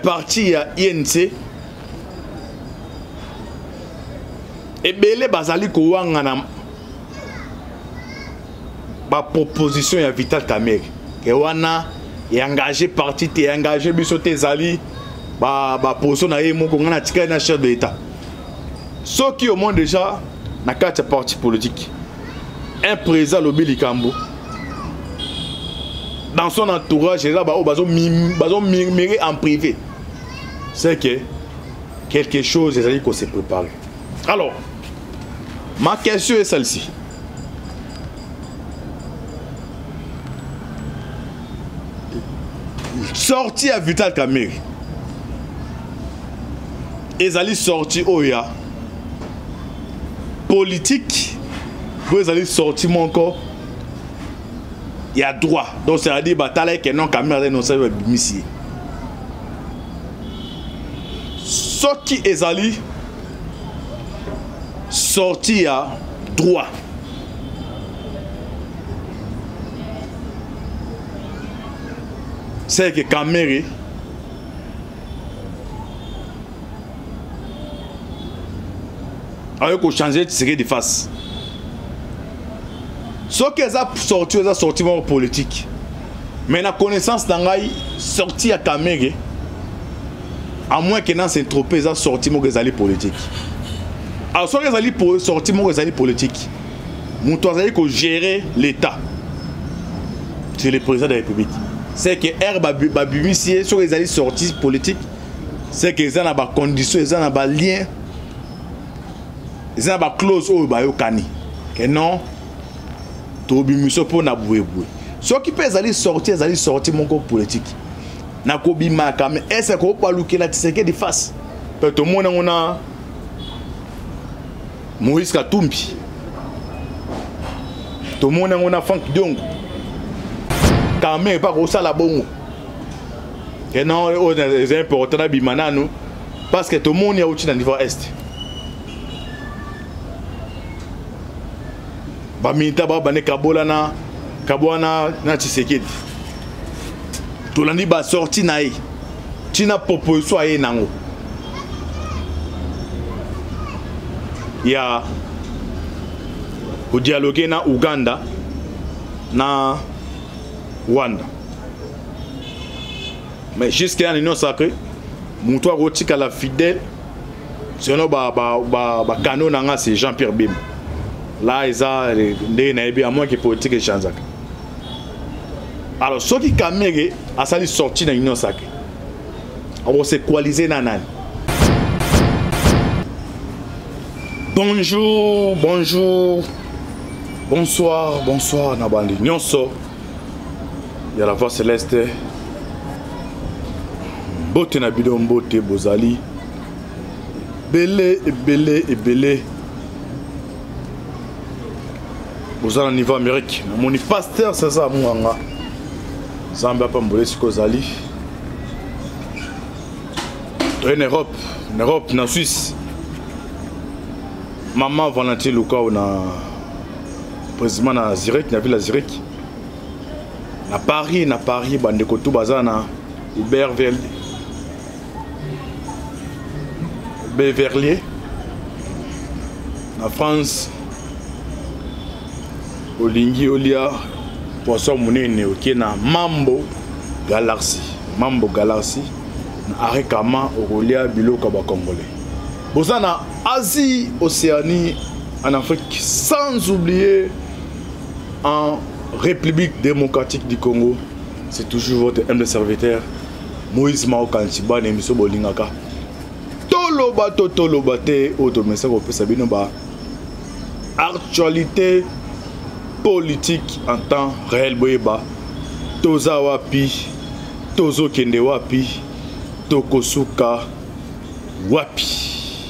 parti ya INC ebele bazali kowanga na ba proposition ya Vital Kamerhe ke wana engagé parti te engagé biso te zali ba position na ye moko ngana tika na chef de l'état soki au monde déjà na kati ya parti politique un président Lobili Kambo dans son entourage là bazo murmurer en privé c'est que quelque chose ezali qu'on se prépare. Alors ma question est celle-ci. Sorti à Vital Kamerhe ezali sorti oya politique vous allez sortir mon corps il y a droit donc c'est à dire bataille que non Kamerhe non ça va bimisi sorti ezali sorti à droit c'est que Kamerhe avec au changer de série de face ce qu'ils ont sorti mon politique mais la connaissance d'angai sorti à Kamerhe à moins que dans ces tropez ils ont sorti mon réseau politique alors soit ils ont sorti mon réseau politique mon toit que gérer l'état c'est le président de la République c'est que R babimisier sur les alliés sortis politiques c'est que ils ont des conditions ils ont des liens ils ont des clauses au bayokani que non to bimiso pour na bouéboué ceux qui peuvent aller sortir mon corps politique na ko bimaka mais est-ce que pas luki la tseke de face peut tout le monde on a Moïse Katumbi tout le monde on a Frank Diongo quand même pas au sala bongo et non c'est important à bimana nous parce que tout le monde est au niveau est ba minta ba bane kabola na Tshisekedi to landi ba sorti na yi tina proposition aye nango ya ko dialoguer na Uganda na Rwanda mais jusqu'à l'union sacrée muto akotika la fidèle sinon ba canon nanga c'est Jean-Pierre Bim là ils a des naïbi à moins que politique et change. Alors ceux qui Kamerhe a sali sorti dans l'union sacrée on va se coaliser nanan. Bonjour bonsoir Nabandi Nyonso. Il y a la voix céleste. Bote na bidon bote bozali. Belé. Bozala niveau Amérique. Mon pasteur c'est ça mwanga. Zamba pa mbole sikozali. En Europe, na Suisse. Maman Valentin Luka na président na Zurich, na ville à Zurich. Na Paris bandeko tout bazana Beverly na France olingi olia poisson munene oké na Mambo Galaxy na arekama okolia biloko ba congolais bozana Asie, Océanie, en Afrique, sans oublier en République démocratique du Congo. C'est toujours votre humble serviteur, Moïse Mao Kanchiba Nemiso Bolingaka. Tolobate, automessa ko pesa bino ba actualité politique en temps réel boyeba. Toza wapi, tozo kende wapi, tokosuka wapi.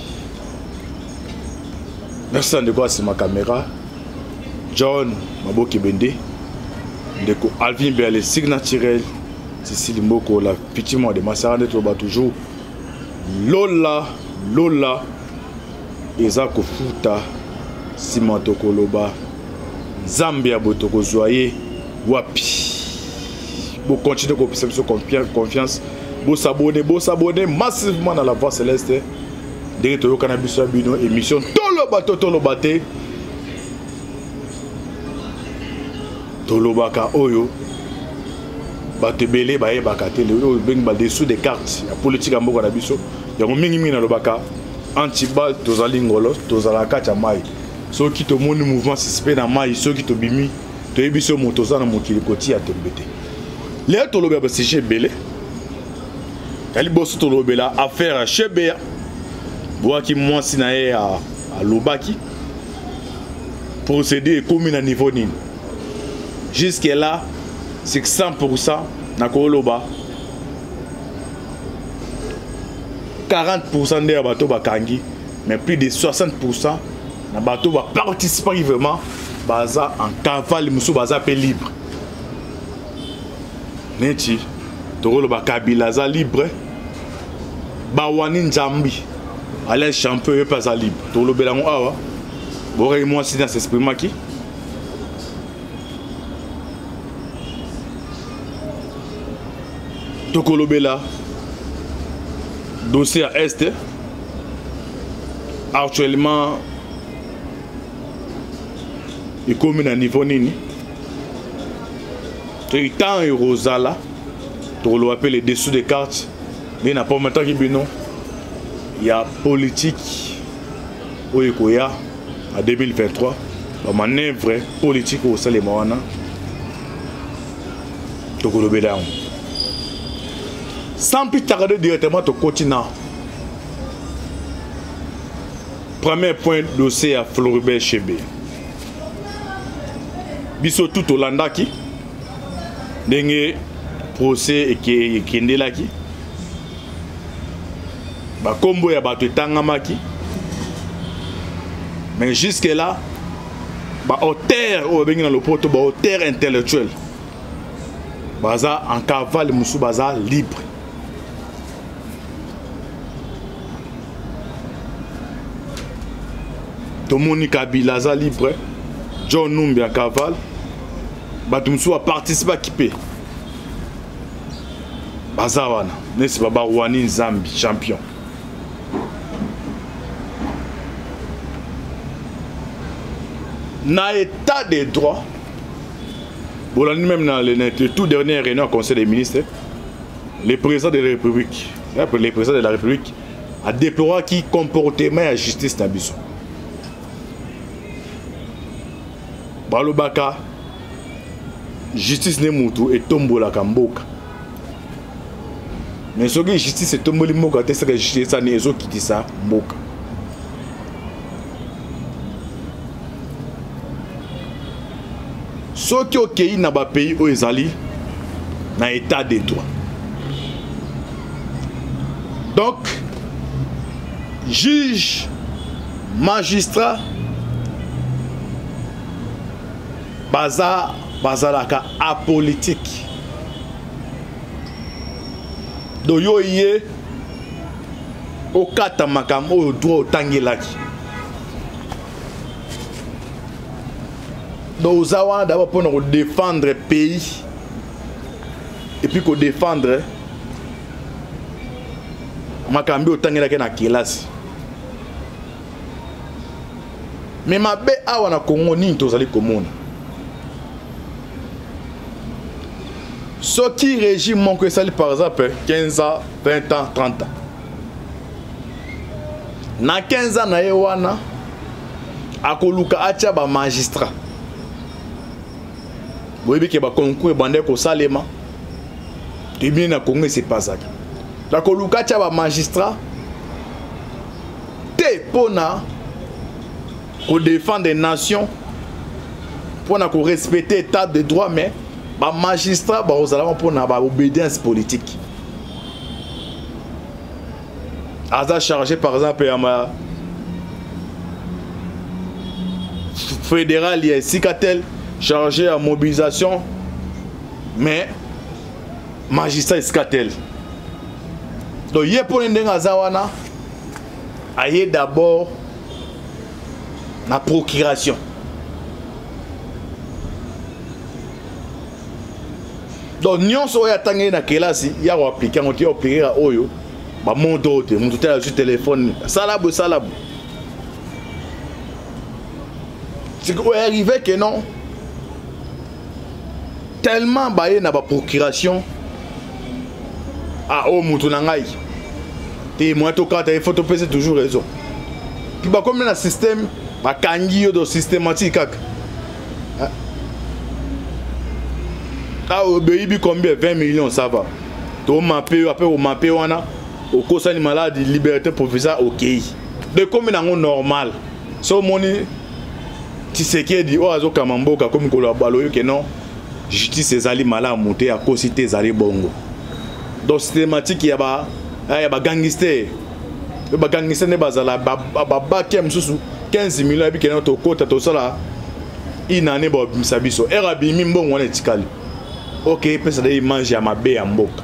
Merci de quoi c'est ma caméra. John Maboki Bende. Ndeko Alvin Berle Sig Naturel. Cécile Mboko la petite de Massara de Toba toujours. Lola Eza Kofuta Simanto Koloba Zambia Botoko Zoye Wapi. Pour continuer à confiance Vous s'abonnez massivement dans la Voix Céleste. Dès que vous avez une émission, Tolobate. Tolobaka Oyo. Bato belé baye bakate le beng ba dessous des cartes la politique à mboka na biso ya mingi mingi na lobaka anti-bal tozali ngolo tozala kati ya mai soki to moni mouvement suspect na mai soki to bimi to yebiso moto za na mokili koti ya tembete le to lobe ba sujet belé kali bosso to lobela affaire à Chebea boaki mwasi na ye à lobaki procédé comme à niveau nini jusque là c'est 100% na koloba 40% des bateaux bakangi mais plus de 60% na bateau va participer vraiment baza en cavale musu baza pe libre neti tokoloba Kabila za libre bawani nzambi ale champion pas za libre tolobela ngo awa bore moi si dans s'exprimer qui Tokolobela dossier à Est actuellement il commune à niveau nini il temps et Rosala to appelle les dessous des cartes mais n'a pas maintenant qu'il y a politique au Ekoya en 2023 la manœuvre politique au Salemana Tokolobela sans plus tarder directement au continent. Premier point dossier à Floribert Chebea. Biso tout au landaki. Dengue procès et qui ndelaki. Ba combo ya bato tangamaki. Mais jusque là, ba auteur au bengi dans le poto ba auteur intellectuel. Baza en cavale musu baza libre. Tomoni Kabila za libre, John Numbi en cavale, Batumsu a participé à Kipé. Bazawana, n'est-ce pas Barouani Zambi, champion. Dans l'état des droits, même dans le tout dernier réunion au Conseil des ministres, le président de la République, a déploré qui comportement et la justice dans Bissau. Balobaka justice ne mutu et tombola kamboka mais ce que justice est tomboli moka c'est que justice ça ne qui dit ça mboka ce qui ok na ba pays au ezali na état de droit donc juge magistrat bazalaka apolitique do yo yé au kata makambo au droit tangelaki do zawa d'abord pour défendre le pays et puis qu'on défendre makambo au tangelaki na kelasi mais mabe awa na Congo ni tozali komona ce qui régime mon que ça par exemple 15 ans, 20 ans, 30 ans. Na 15 ans na yewana akoluka acha ba magistrat. Boyebi ke ba concours bande ko salema. Tu bien na Congo c'est pas ça. La koluka acha ba magistrat te pona ko défendre des nations pona ko respecter l'état de droit mais ba magistrat ba ozala pour na ba obédience politique aza chargé par exemple à ma fédéral il Sikatel chargé à mobilisation mais magistrat Sikatel donc yé pour ndenga zawana aye d'abord na procuration donc nyonso oyo atangi na kelasi ya ko appliquer on ti appliquer oyo ba mondo te mon tutela sur téléphone salabo c'est que arrivé que non tellement baye na ba procuration ah oh mutu na ngai te moi to kata il faut to penser toujours raison puis ba comme na système ba kangi yo do systématique ah obeyibi combien 20 millions ça va to mapé après au mapé wana au cause ni malade liberté provisoire OK de comme nango normal so moni Tshisekedi o azo kamamboka comme ko la baloyo que non justice ezali mala monter à cause te ezali bongo donc systématique ya ba gangster ne bazala ba kem susu 15 millions bi kenan to kota to sala inane ba misabiso erabi mbongo wana etikali OK pesa de mange ya mabe ya mboka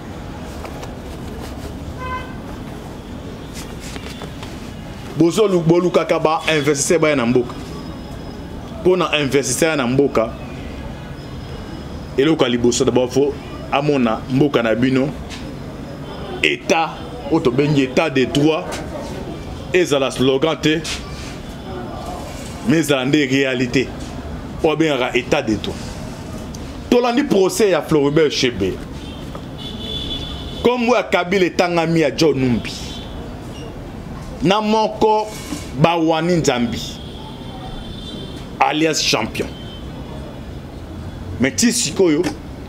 bozo lukboluka kaba investisseur ba na mboka pona investisseur na mboka eloko liboso d'abord faut amona mboka na bino état auto bengi état de droit ezala slogan te mais ezala nde réalité o bien état de droit tolandi procès ya Floribert Chebeya comme wa Kabila tangami ya John Numbi na moko Bawani Nzambi alias champion mais tisikoyo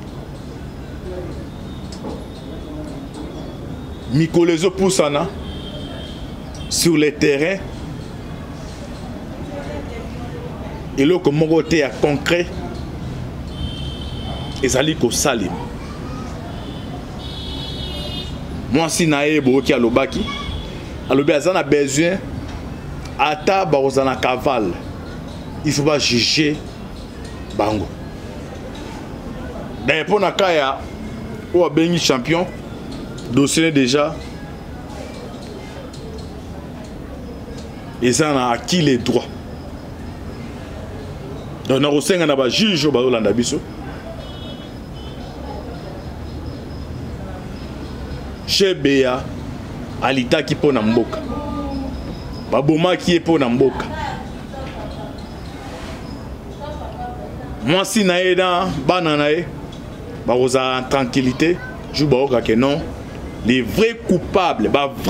Mikolezo Poussana sur le terrain et le côté à concret ezali ko salim moi si nae boki alobaki alobi azana besoin ata bazana cavale il faut pas juger bango d'ailleurs pour nakaya ou bengi champion dossier déjà et ça a acquis les droits donc na rosenga na ba juge ba olanda biso Chebeya alitaki po na mboka babomaki po na mboka mwasi na ye na bana na ye bakoza en tranquillité ju baoka ke non les vrais coupables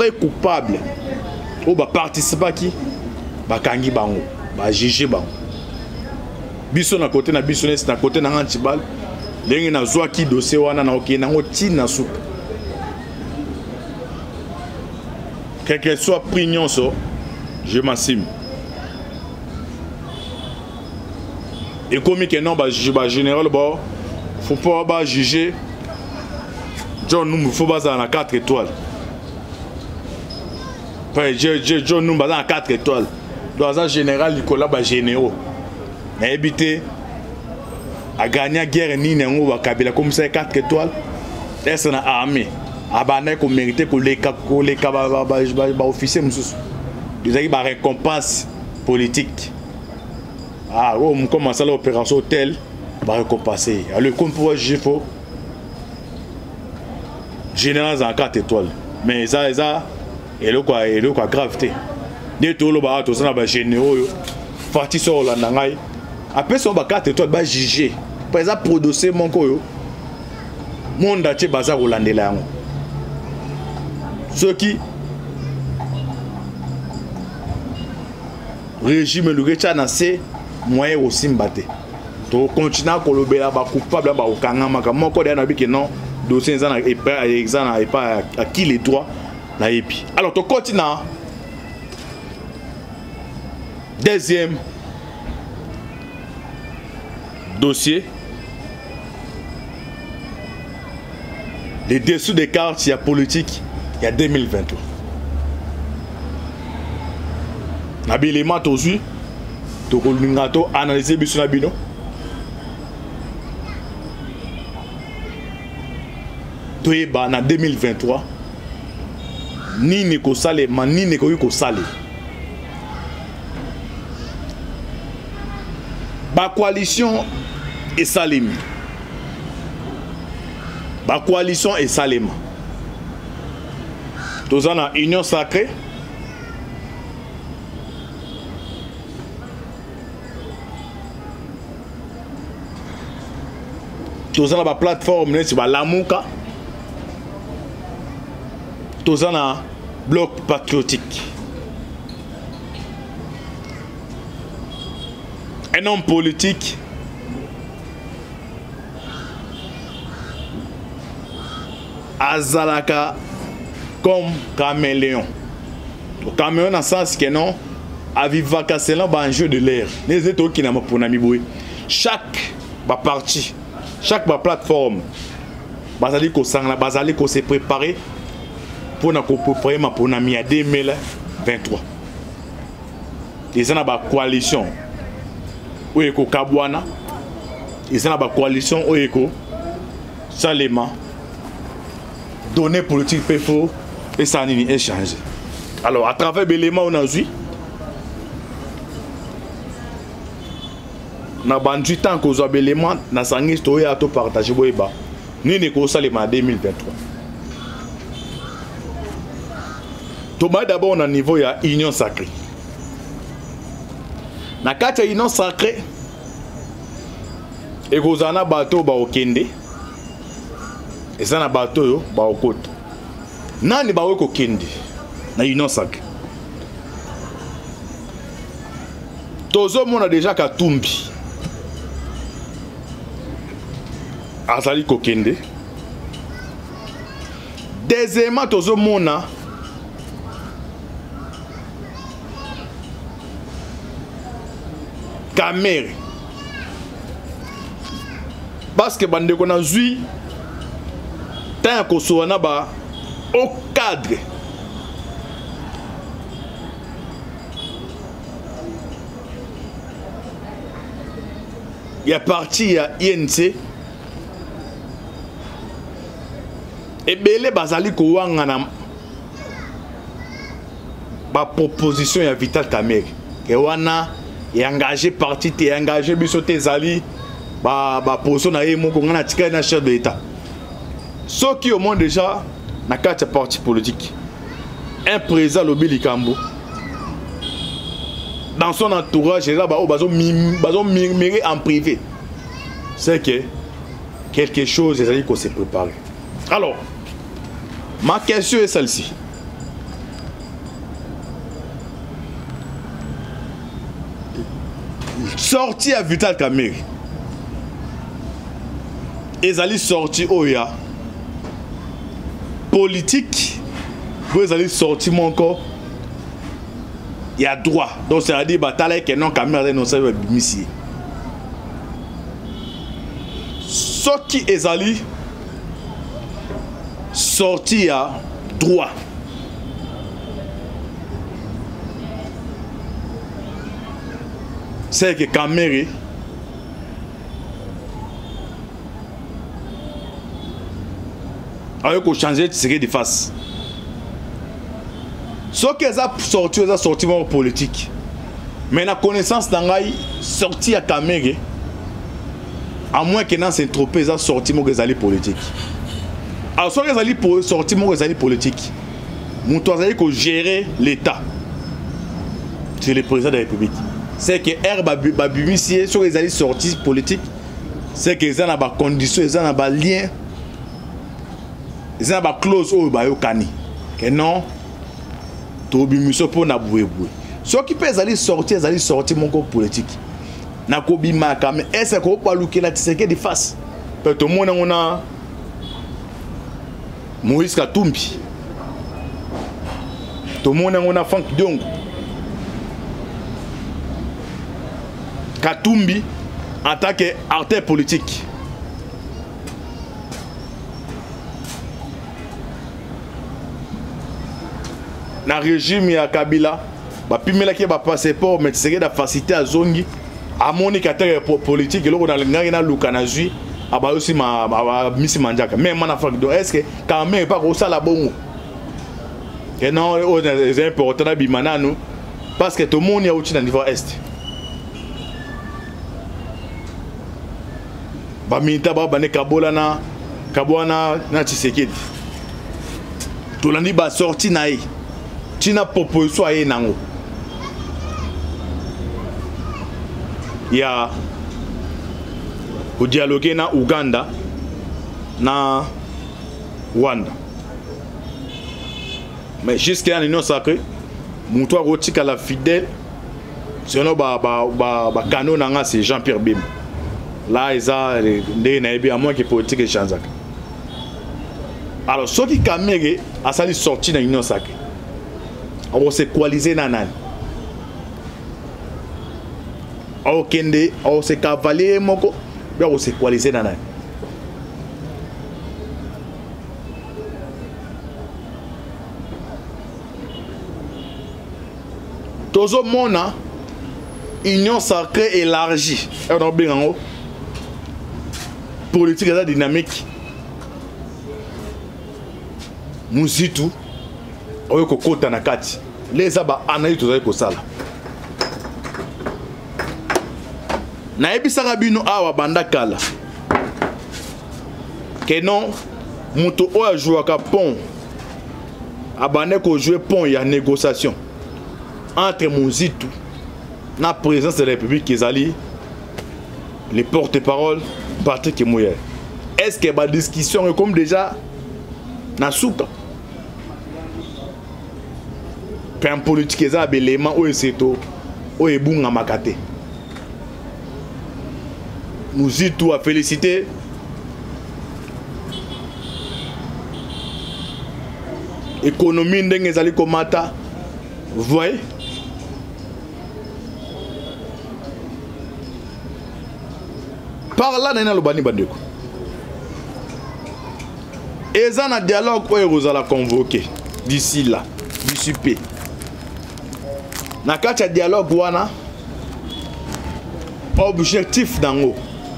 o ba participaki bakangi bango ba juger bango biso na côté na biso na côté na Antibal ndenge na zwaki dossier wana na okena ngo tina soupe quel que soit prix nyonso je m'assume et comme que non ba général ba faut pas ba juger John Numbi faut baza na 4 étoiles enfin John Numbi baza na 4 étoiles dans un général Nicolas ba généraux na éviter a gagner guerre ni ngo ba Kabila comme ça 4 étoiles est na armée abana ko mériter ko les ba officier mususu ils ba récompense politique ah on commence l'opération hôtel ba récompenser le compte pour juger faut général en 4 étoiles mais ça et le quoi gravité de tout le ba to ça ba généraux yo parti sur la ngai après ça ba 4 étoiles ba juger par exemple pour dossier mon koyo monde ati baza kolandela yango ceux qui régime le retient c'est moyen aussi mbaté to continuer ko lobela ba coupable ba okanga maka moko de na bi que non dossier za na examen et pas à qui les droits na epi alors to continue deuxième dossier les dessous des cartes il y a politique il y a 2023 Nabilima tozu to kolungato analyser biso na bino to eba na 2023 nini ko sale manini ko yuko sale ba coalition et salimi la coalition est Salema. Tous en a union sacrée. Tous en a la plateforme, c'est Lamuka. Tous en a bloc patriotique. Un homme politique azalaka comme caméléon. Le caméléon dans le sens que non, à vivre c'est un jeu de l'air. Les états qui n'ont pas pour chaque partie, chaque plateforme, bazali ko se préparer pour na préparer ma pour na mi à 2023. Ils ont une coalition. Oeko Kabwana, ils ont une coalition Oeko Salema. Données politiques PFO et ça a échangé. Alors, à travers l'élément on a vu, na bandu tant qu'on a l'élément, na sangi story à tout partager boyeba. Ni ne Salema 2023. Thomas d'abord on a niveau ya union sacrée. Na kati union sacrée, et kozana bateau ba okende. Et ça na bateau yo ba okoto. Nani ba weko kende na union sacrée. Tozo mona déjà Katumbi. Azali kokende. Deuxièmement tozo mona Kamere. Parce que bande qu'on a zui tant qu'on soit là-bas au cadre il y a parti à INC et belé bazali ko wangana ba proposition ya Vital Kamerhe ke wana et engagé parti et engagé bisoté zali ba position na yemo ko ngana tika na chef de l'état ceux qui au monde déjà na carte parti politique un président Lobili Kambo dans son entourage là ba bazo murmurer en privé c'est que quelque chose ezali ko se préparer. Alors ma question est celle-ci. Sorti à Vital Kamerhe. Ils allaient sortir Oya. Politique. Ils allaient sortir mon corps. Il y a droit. Donc ça veut dire bataille que non Kamerhe non ça veut missi. Ce qui est allé sortir à droit. C'est que Kamerhe a changé de face. Ce qu'ils ont sorti mon politique. Mais la connaissance d'Angaï sorti à Kamerhe, à moins que dans Saint-Tropez, ils ont sorti mon politique. Alors, ce qu'ils ont sorti mon politique, mon toit gérer l'État. C'est le président de la République. C'est que Babimisier, sur les alliés sortis politiques, c'est qu'ils ont des conditions, ils ont des liens, ils ont des clauses au Bayokani. Que non, Tobimuso pour Naboué. Ce qui peut aller sortir, ils allaient sortir mon corps politique. Nakobi Makame, est-ce qu'on peut pas la tiseke de face? Tout le monde on a Moïse Katumbi. Tout le monde on a Frank Diong. Katumbi en tant qu'acteur politique. Dans le régime ya Kabila, bapimela ki ba passeport mais c'est la facilité à zongi à mon acteur politique là on a ngana lukana zui aba aussi ma misi manjaka même mana Frank do est-ce que quand même pas ko sala bongo et non c'est important na bimana nous parce que tout le monde est au niveau est. Baminta ba bane kabola na Kabwana na Tshisekedi. Tolandi ba sorti na ye. Tina proposition aye nango. Ya au dialoguer na Uganda na Rwanda. Mais jusqu'à l'Union sacrée, mon toit rotika la fidèle. Sinon canon nanga c'est Jean-Pierre Bim. Là ils a des naïbi à moins que politique et chanzak. Alors ceux qui caméré a sali sorti dans l'Union sacrée. On s'est coalisé nanan. On kende, on s'est cavalier moko, bien on s'est coalisé nanan. Tozo mona union sacrée élargie. On a bien en haut. Politique est dynamique. Muzitu. Oyo kokota na kati. Les aba anayi tozayi kosala. Na ebisaka bino awa banda kala. Que non muto oyo jouaka pont. Abane ko jouer pont ya négociation entre Muzitu na présidence de la République Ezali les porte-parole Patrick Mouyer. Est-ce que la discussion est comme déjà na souka? Puis en politique, il y a des éléments où c'est tout, où il y a des makate. Nous y tout à féliciter. Économie ndenge ezali komata. Vous voyez? Par là, nous avons le et ça, un dialogue où vous allez convoquer d'ici là, d'ici peu. Dans le dialogue, objectif d'ango.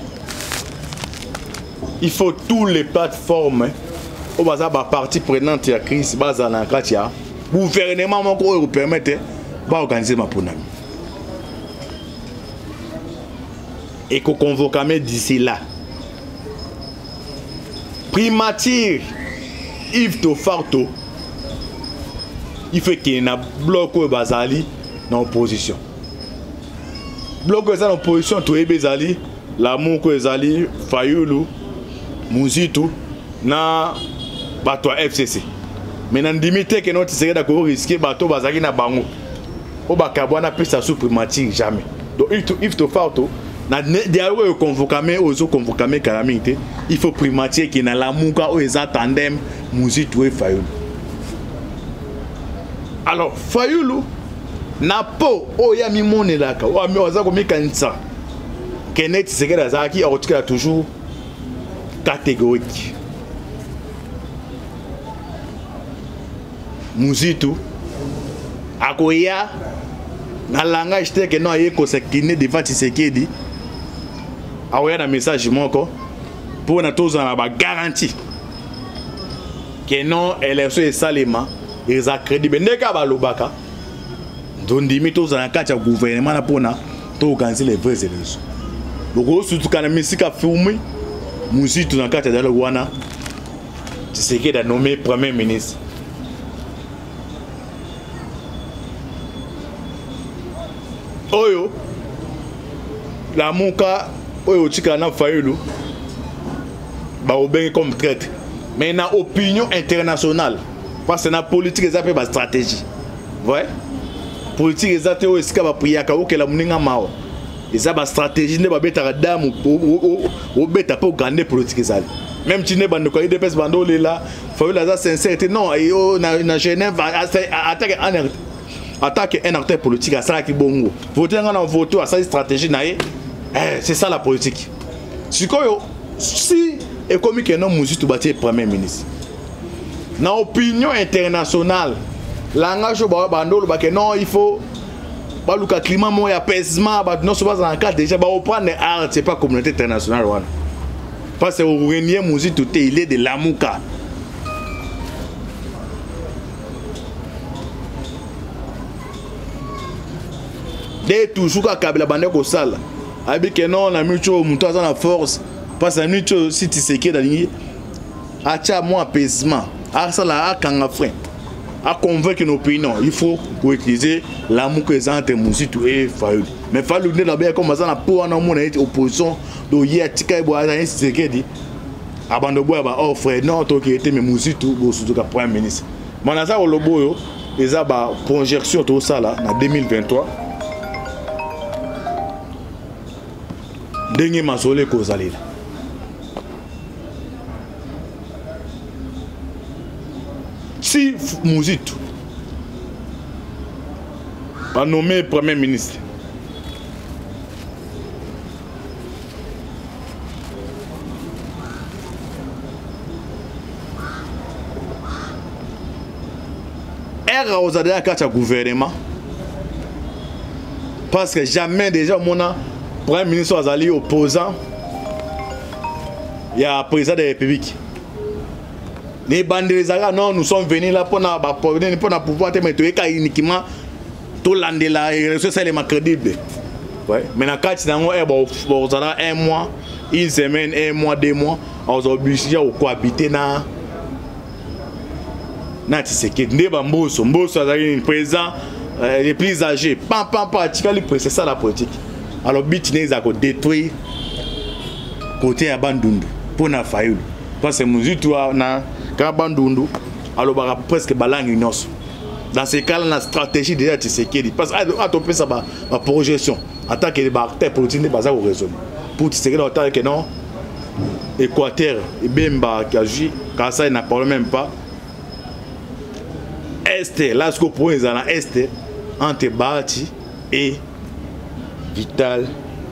Il faut toutes les plateformes où vous avez partie prenante de la crise, le gouvernement vous permettre d'organiser ma ponami. Et qu'on convoque d'ici là. Primature Yves Tofarto, il fait qu'il y ait un bloc bazali dans l'opposition. Bloc dans l'opposition, tout est bazali, l'amour que bazali, Fayoulou, Muzitu, na bato FCC. Mais dans limité que notre serait d'accord risquer bato bazali na bango. Au bakabwana peut sa sous primature jamais. Donc Yves Tofarto na dialogue convoqué aux autres convoqués calamité il faut primatier qui na la muka aux tandem Muzitu et Fayoulou. Alors Fayoulou na po oya mi monelaka o mi oza ko mi kanisa kenet sekera zaki a toujours catégorique. Muzitu akoya na langage tel que non aye ko sekine devant Tshisekedi aoya na message moko pour na tous en ba garantie que non élection et salema ils a crédible ndeka ba lobaka ndondimi tous en kati ya gouvernement na pona to organiser les vraies élections donc surtout kana misika filmé Muzitu na kati ya dialogue wana Tshisekedi a nommé premier ministre. Oyo la muka oyo tika na Fayoulou ba obeng comme traître mais na opinion internationale parce que na politique ça fait ba stratégie ouais politique ça te o esika ba priaka o kela muninga mawa eza ba stratégie ne ba beta damu o beta po gagner politique ça même tu ne bande ko IDPS bando lela Fayoulou za sincérité non na Genève attaque un acteur politique à ça qui bongo voter en voto à sa stratégie naé c'est ça la politique si économique non Muzitu bâti premier ministre na opinion internationale langage bandolo ba que non il faut ba luka climat mo ya apaisement ba non souvent en cas déjà ba prendre art c'est pas communauté internationale wana parce que au renier Muzitu il est de Lamuka. Dès toujours à Kabila Bande Kosala, avec que non, la mutuelle, montant dans la force, parce que la mutuelle, si tu sais qu'il y a acha moi apaisement, à ça là à Kangafrin, à convaincre nos pays non, il faut utiliser l'amour que les entre Mouzitou et Fayulu. Mais Fayulu n'est d'abord comme ça na pour un monde opposition do hier tika bois c'est que dit abando bois ba offre non to qui était mais Mouzitou bo surtout ka premier ministre. Manaza au lobo les a ba projection tout ça là en 2023. Dernier masole kozali là. Si Mouzitou a nommé Premier ministre, R aux adhérents à gouvernement, parce que jamais déjà mon Premier ministre Azali opposant, il y a président de la République. Les bandes non, nous sommes venus là pour pouvoir te mettre uniquement tout l'année là et c'est élément crédible. Ouais. Mais dans le cas un mois, une semaine, un mois, 2 mois, on est obligé de cohabiter dans Tshisekedi. Mbosso Azali président les plus âgés. C'est ça la politique. Alors but n'est pas de détruire côté à Bandundu pour na Fayulu. Parce que Mouzitou na Bandundu alors bah presque balang une os. Dans ces cas-là, la stratégie déjà Tshisekedi parce que tu peux ça ma projection en tant que acteur politique n'est pas au raison. Pour Tshisekedi en tant que non Équateur et Bemba qui agit quand ça il n'a parlé même pas. Est là ce qu'on pourrait dans est entre Bati et Vital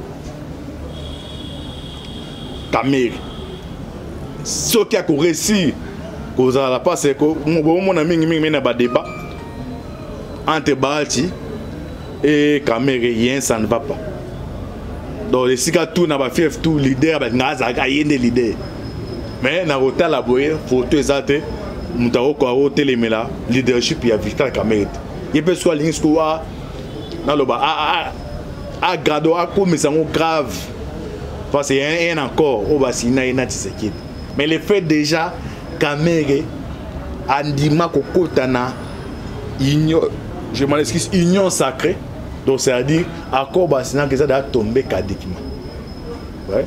Kamerhe. Ce qui a réussi à passer, mon ami n'a pas débat entre Bati et Kamerhe, ça ne va pas. Donc, les cicatrices n'a pas fait tout leader, mais il y a des leaders. Mais dans le la boye, photo exacte, Moutao Kouaro Télémela, leadership, il y a Vital Kamerhe. Il peut soit l'histoire dans le bas. À grado à comme ça grave parce qu'il y a un encore au Bassina et Tshisekedi. Mais le fait déjà Kamerhe Andima Kokotana union, je m'en excuse, union sacrée, donc c'est-à-dire accord Bassina que ça doit tomber cadiquement. Ouais.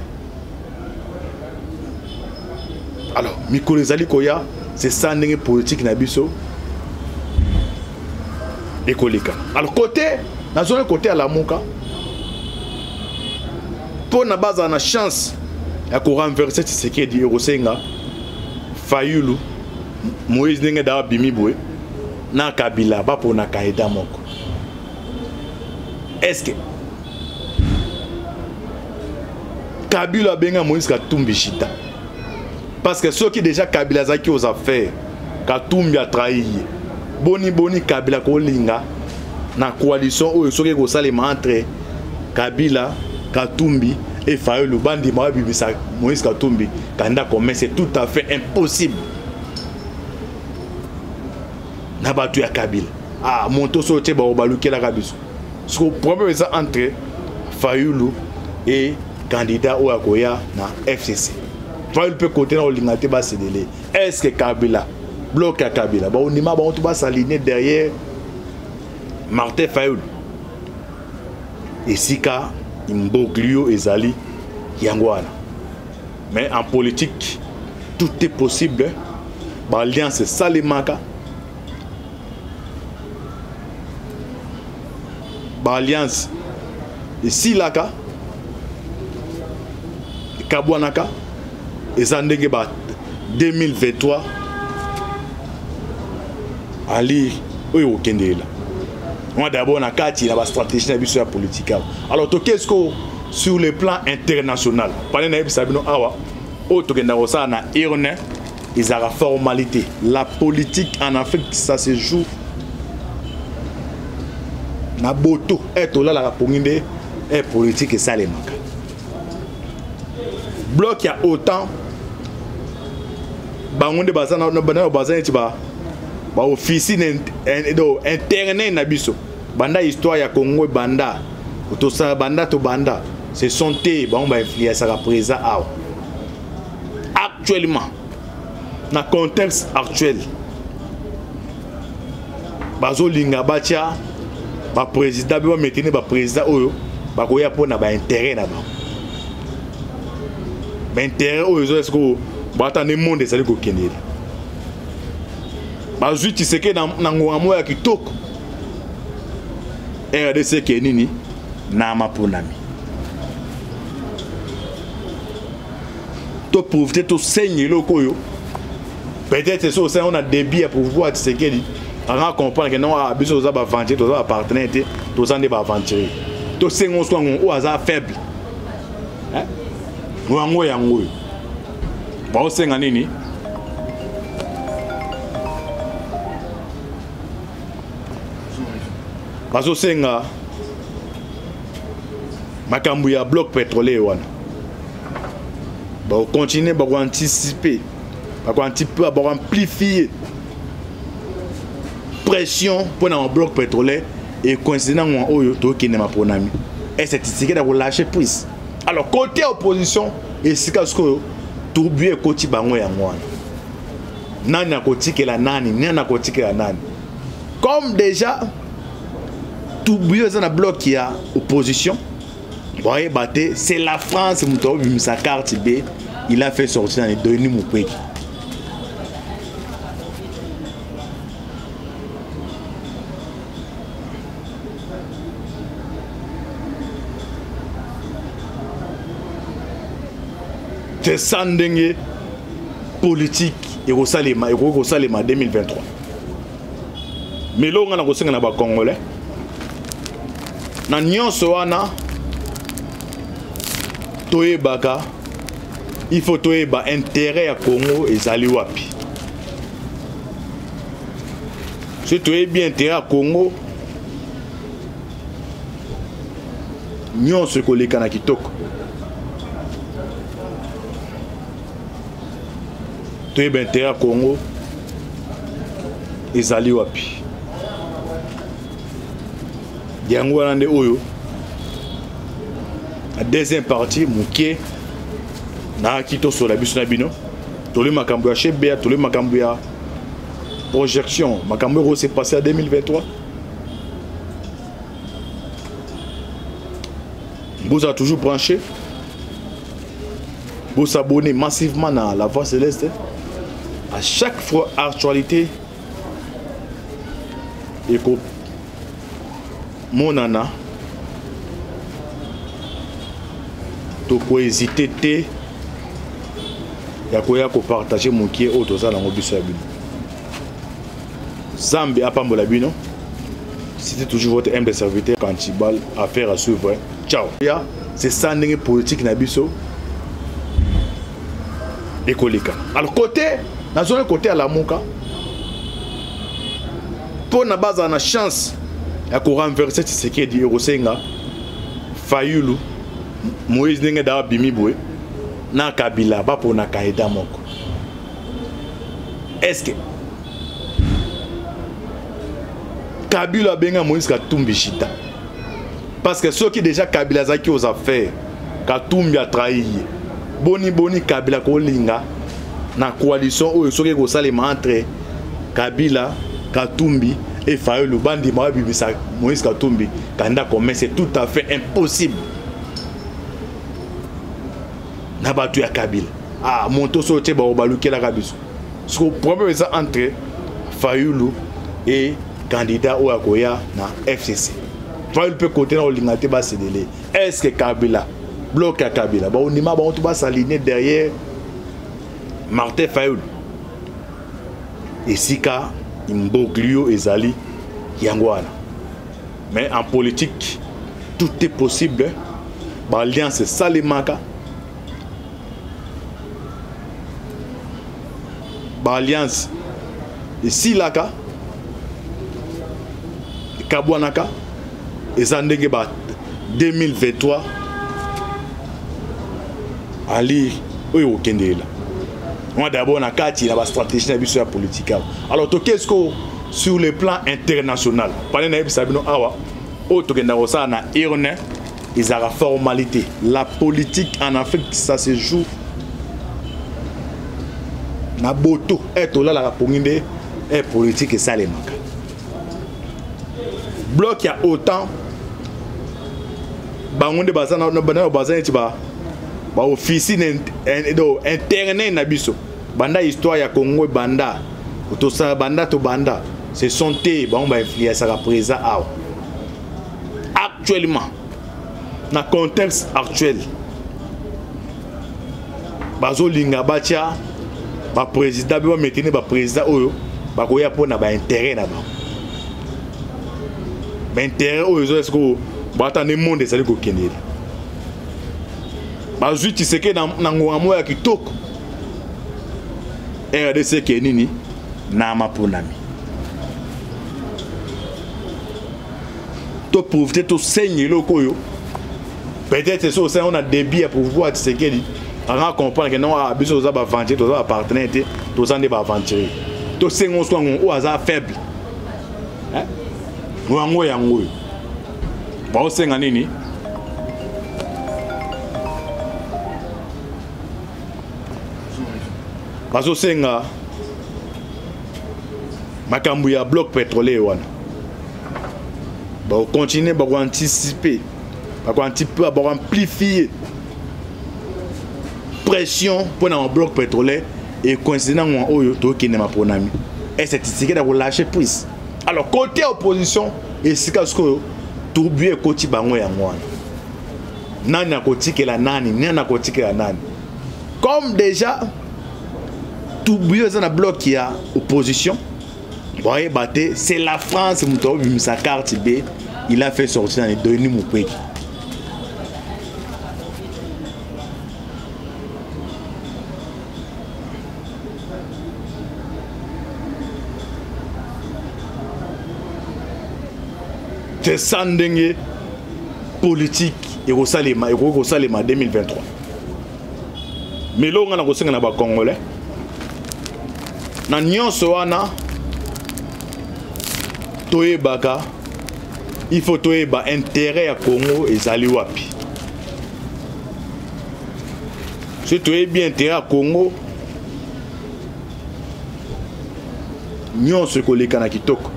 Alors Mikolo Zali Koya c'est ça une politique nabiso écolique. Alors côté dans le côté à la Mouka pour na base na chance ya ko renverser Tshisekedi Rosenga Fayulu Moïse ndenge da bimi boy na Kabila ba pour na kaida moko. Est-ce que Kabila benga Moïse Katumbi chita parce que ceux qui déjà Kabila zaki aux affaires Katumbi a trahi boni Kabila ko linga na coalition ou ceux qui go salema entre Kabila Katumbi et Fayulu bandi mabibisa Moïse Katumbi kanda comme c'est tout à fait impossible na batu ya Kabila monto so te ba obaluke la kabiso ce problème ça entre Fayulu et candidat ou akoya na FCC Fayulu peut côté na olingate ba cédélé est-ce que Kabila bloque à Kabila ba onima ba on va s'aligner derrière Martin Fayulu et sika Imboglio et Zali Yangwana. Mais en politique, tout est possible. L'alliance Salimaka. L'alliance Silaka. Kabwanaka. Et ça 2023. Ali, oui, au Kendela. Moi d'abord, on a une stratégie de la politique. Alors, qu'est-ce que sur le plan international, ils ont la formalité. La politique en Afrique, ça se joue. Na boto, et là la ponginde est politique et ça les manque. Bloc il y a autant. Bangonde bazana no banana bazana tiba. Ba officine internet na biso. Banda histoire ya Congo banda. Otosa banda to banda. Ce sont tes ba on va influencer à présent. Actuellement na contexte actuel bazo linga batia ba président ba maintenir ba président oyo ba koya pona ba intérêt na ba intérêt oyo est-ce que ba tane monde ezali ko kendela ba zuti seke na ngwa moya kitoko RDC ke nini na maponami to profiter to saigner lokoyo peut-être ça aussi on a débit à pouvoir te séquer à comprendre que non a besoin de avancer to za partenaire to za ne ba aventurer to sengo so ngo aza faible hein ngo yango ba o senga nini bazo senga makambu ya bloc pétrolier wana ba continuer ba anticiper ba amplifier pression pour un bloc pétrolier et coïncident oyo to kine ma ponami et c'est ici qu'il a lâché prise. Alors côté opposition et si kasko tout bien côté bango ya mwana nani na kotika la nani na kotika la nani comme déjà tout bien dans bloc qui a opposition voyez batté c'est la France muto sa carte B il a fait sortir dans les Denis Mukwege. C'est ça ndenge politique et Rosalema 2023. Mais là on a reçu na ba congolais. Na nyonso wana toyebaka il faut toyeba intérêt à Congo ezali wapi. Si toyebi intérêt à Congo nyonso koleka na kitoko. Toyeba intérêt à Congo ezali wapi. Yango wana nde oyo la deuxième partie muke na kito sur la biso na bino tole makambo ya chebea tole makambo ya projection makambo ro s'est passé en 2023 vous a toujours branché vous s'abonner massivement à la Voix Céleste à chaque fois actualité et que monana to ko hésiter te ya koya ko partager mon qui est auto ça na biso ya bino Zambi apambola bino c'était toujours votre humble serviteur Kantibal affaire à suivre ciao c'est ça ndenge politique na biso ekolika alors côté na zone côté à la moka pour na base na chance ya ko renverser Tshisekedi Rosenga Fayulu Moïse ndenge da bimi boy na Kabila ba pour na kaida moko est-ce que Kabila benga Moïse Katumbi chita parce que ceux qui déjà Kabila zaki aux affaires Katumbi a trahi boni Kabila ko linga na coalition oyo soki ko salema entre Kabila Katumbi et Fayulu bandi ma bibisa Moïse Katumbi kanda comme c'est tout à fait impossible na batu ya Kabila ah monto so te ba obaluke la kabiso ce problème ça entre Fayulu et candidat ou akoya na FCC Fayulu peut côté na olingate ba cédélé est-ce que Kabila bloque à Kabila ba onima ba on va s'aligner derrière Martin Fayulu et sika Imboglio ezali yangwana mais en politique tout est possible ba alliance salemaka ba alliance ici laka kabwanaka ezandenge ba 2023 ali oyo kendela moi d'abord na kati na ba stratégie na biso ya politique alors to qu'est-ce que sur le plan international parler na ebisabino awa o to kenda ko sa na irne izara formalité la politique en Afrique ça se joue na boto eto la la ponginde et politique et ça les manque bloc il y a autant bangonde bazana no bana bazana tiba ba officine internet na biso banda histoire ya Congo banda to sa banda to banda c'est santé ba on va influencer à présent actuellement na contexte actuel bazo linga batia ba président ba maintenir ba président oyo ba koya pona ba intérêt na ba intérêt oyo est-ce que ba tane monde ezali ko kenela ba zuti seke na ngwa moya kitoko RDC ke nini na maponami to profiter to saigner lokoyo peut-être ça aussi on a débit à pouvoir te sekeli à comprendre que non abiso za ba vendre to za partenaire to za ne ba vendre to sengo so ngo aza faible hein ngo yango ba o senga nini bazo senga makambu ya bloc pétrolier wana ba continuer ba anticiper ba amplifier pression pour un bloc pétrolier et coïncident oyo to kine ma ponami et c'est ici qu'il a lâché prise alors côté opposition et c'est que tout bien côté bango ya mwana nani na kotikela nani na kotikela nani comme déjà tout bien dans bloc qui a opposition voyez batté c'est la France muto sa carte B il a fait sortir dans les Denis Mukwege c'est ça ndenge politique et au Salema 2023 mais là on a reçu na ba congolais na nyonso wana toyebaka il faut toyeba intérêt à Congo ezali wapi si toyebi intérêt à Congo nyonso koleka na kitoko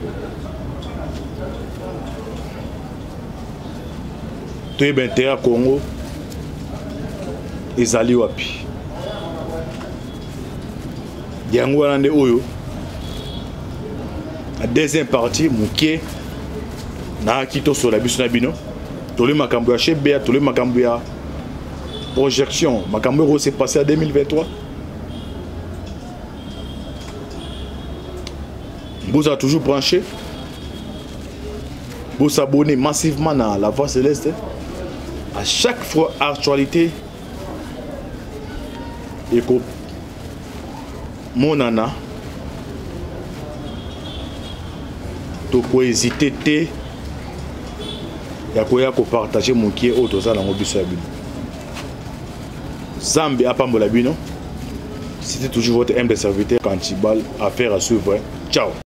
toyeba intérêt à Congo ezali wapi yango wana nde oyo la deuxième partie muke na kito sur la biso na bino tole makambo ya chebea tole makambo ya projection makambo ro s'est passé en 2023 vous a toujours branché vous s'abonner massivement à la Voix Céleste à chaque fois actualité et que monana to ko hésiter te ya koya ko partager mon qui est auto ça dans biso ya bino Zambi apambola bino c'était toujours votre humble serviteur Kantibal affaire à suivre ciao.